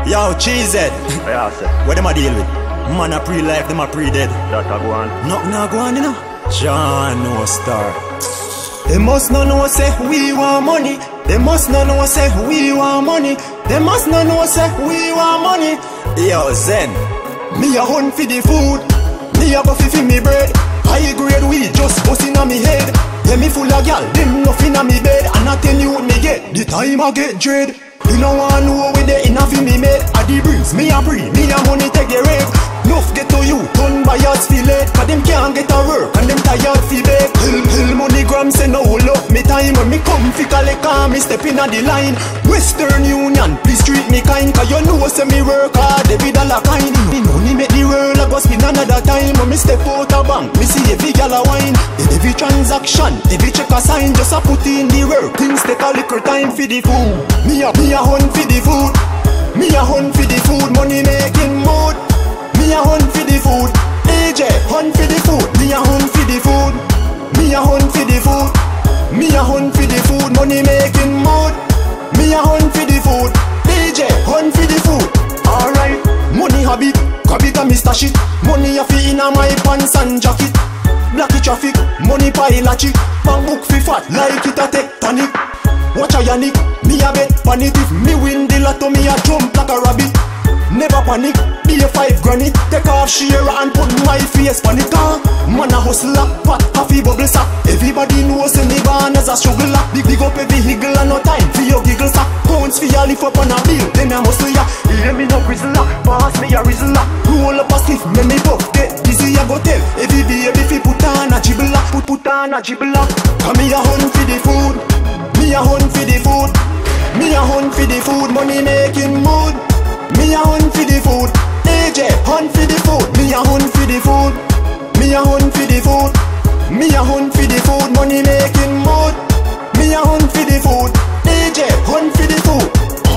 Yo, cheese it. Yeah, sir. What them a deal with? Man a pre-life, them a pre-dead. That a go on. Nothing a go on, you know. John no star. They must not know say we want money. They must not know say we want money. They must not know say we want money. Yo, Zen. Me a hunt for the food. Me a go fi me bread. High grade weed just bust inna me head. Yeah, me full of gal, them nothing inna me bed. And I tell you what me get, the time I get dread. You know I know where they enough in me made. A the breeze, me a breathe, me a money take the rave. Nuff get to you, turn by yards feel it. Cause them can't get a work and them tired fi beg. Hill money gram say no hold up me time. When me come fi collect and me step inna the line. Western Union, please treat me kind. Cause you know say me work hard, every dollar kind. Me money make the world a go spin another time. When me step out a bank, me see every gal a wine. Every transaction, every check a sign. Just a put in the work, things take a little time for the food. Me a hunt for the food. Me a hunt for the food, money making mood. Me a hunt for the food. AJ hunt for the food. Me a hunt for the food. Me a hunt for the food. Me a hunt for the food, money making mood. Me a hunt for the food. AJ hunt for the food. Alright, money habit, grab it and me stash it. Money a fi inna my pants and jacket. Blacky traffic, money pile a chick. Bank book fi fat like it a tectonic. Watch a yannick, me a bet pan it. If me win the lotto, me a jump like a rabbit. Never panic, be a 5 granny. Take off share and put my face pan it. Man a hustler, pot happy bubble sack. Everybody knows me born as a struggler. Big up every higgle and no time for your giggles. Pounds for your lift up on a bill, then I hustle ya. Hear me no grizzler, pass me a rizzler. Roll up a spliff, make me puff, get dizzy I go tell. Every baby fi put on a jibbler, put on a jibbler. Come me a hunt for the food. Me a hunt for the food. Me a hunt for the food, money making mood. Me a hunt for the food. AJ hunt for the food. Me a hunt for the food. Me a hunt for the food. Me a hunt for the food, money making mood. Me a hunt for the food. AJ hunt for the food.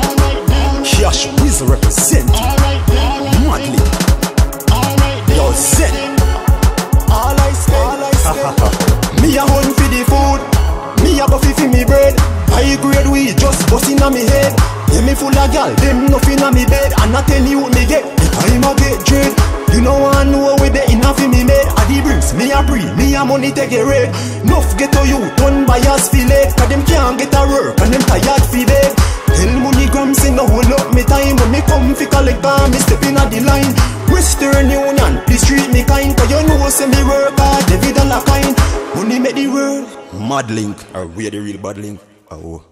Cash Wizzle represent. Madly. Yo, Zen. All I say. Me a hunt for the food. Me a go fi me bread. High grade weed just bust inna me head. Yeah, me full of gal, them nothing inna me bed. And I tell you what me get, the time I get dread. You know I know where they enough in me made. A the breeze, me a breathe, me a money take a red. Nuff get to you, done by us feel it. Cause them can't get a work and them tired fi beg. Tell money gram say no hold up me time. When me come fi collect and me step inna the line. Western Union, please treat me kind. Cause you know say me work hard, every dollar kind. Money make the world Mad link, or we the real bad link. Oh.